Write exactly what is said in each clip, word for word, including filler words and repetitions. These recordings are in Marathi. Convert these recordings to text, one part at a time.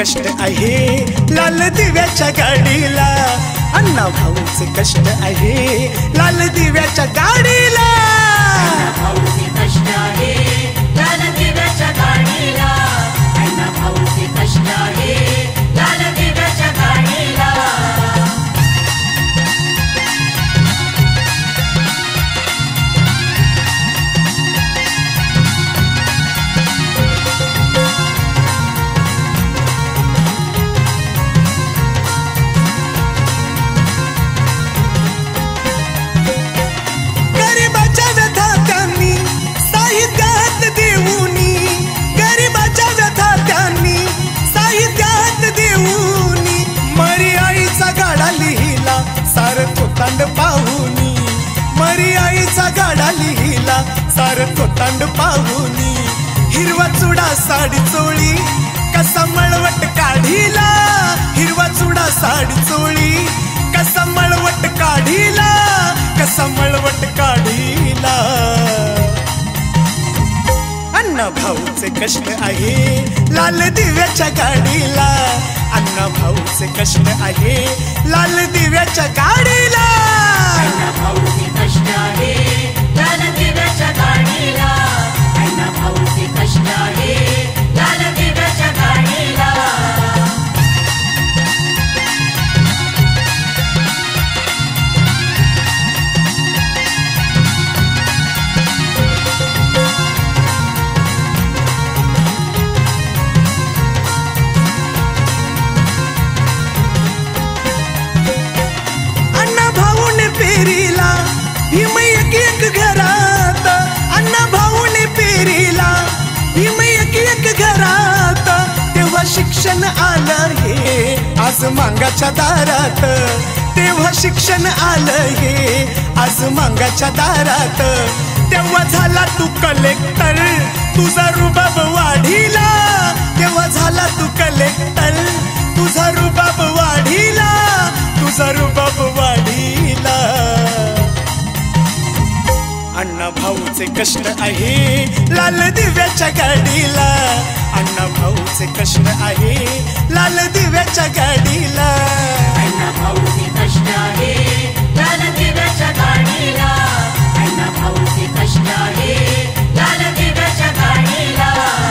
कष्ट आहे लाल दिव्याच्या गाडीला, अण्णा भाऊचे कष्ट आहे लाल दिव्याच्या गाडीला, अण्णा भाऊचे कष्ट आहे लाल दिव्याच्या गाडीला, अण्णा भाऊचे कष्ट आहे लाल दिव्याच्या गाडीला. गरिबाच्या व्यथा त्यांनी साहित्यात देऊनी, गरिबाच्या व्यथा त्यांनी साहित्यात देऊनी, मरी आईचा गाडा लिहिला सार कोतांड पाहुनी, मरी आईचा गाडा लिहिला सार कोतांड पाहुनी, हिरवा चुडा साडी चोळी कसा मळवट काढीला, हिरवा चुडा साडी चोळी कसा मळवट काढीला, कसा मळवट काढीला. अण्णा भाऊचे कष्ट आहे लाल दिव्याच्या गाडीला, अण्णा भाऊचे कष्ट आहे लाल दिव्याच्या गाडीला, अण्णा भाऊचे कष्ट आहे लाल दिव्याच्या गाडीला, अण्णा भाऊचे कष्ट आहे लाल दिव्याच्या गाडीला. अण्णा भाऊने पेरीला भीम एक एक घरात, अण्णा भाऊने पेरीला भीम एक एक घरात, तेव्हा शिक्षण आलं हे आज मांगाच्या दारात, तेव्हा शिक्षण आलं हे आज मांगाच्या दारात, तेव्हा झाला तू कलेक्टर तुझा रुबाब वाढीला, तेव्हा झाला तू कलेक्टर तुझा रुबाब वाढीला, तुझा रुबाब वाढीला. अण्णा भाऊचे कष्ट आहे लाल दिव्याच्या गाडीला, अण्णा भाऊचे कष्ट आहे लाल दिव्याच्या गाडीला, अण्णा भाऊचे कष्ट आहे लाल दिव्याच्या गाडीला, अण्णा भाऊचे कष्ट आहे लाल दिव्याच्या गाडीला.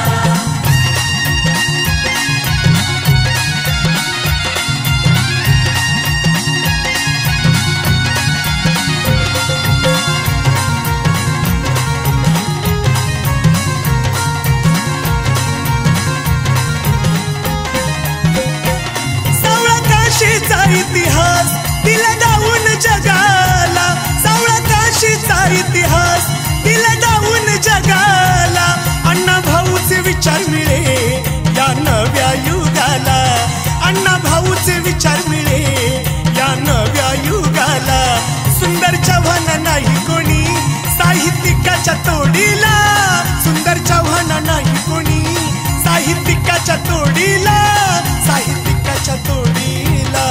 सावळा काशीचा इतिहास दिला गाऊन जगाला, सावळा काशीचा इतिहास दिला गाऊन जगाला, अण्णा भाऊचे विचार मिळे या नव्या युगाला, अण्णा भाऊचे विचार मिळे या नव्या युगाला, सुंदर चव्हाण नाही कोणी साहित्यिकाच्या तोडीला, सुंदर चव्हाण नाही कोणी साहित्यिकाच्या तोडीला, साहित्यिकाच्या तोडीला.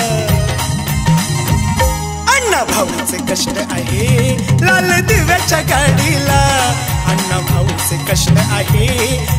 अण्णा भाऊचे कष्ट आहे लाल दिव्याच्या गाडीला, अण्णा भाऊचे कष्ट आहे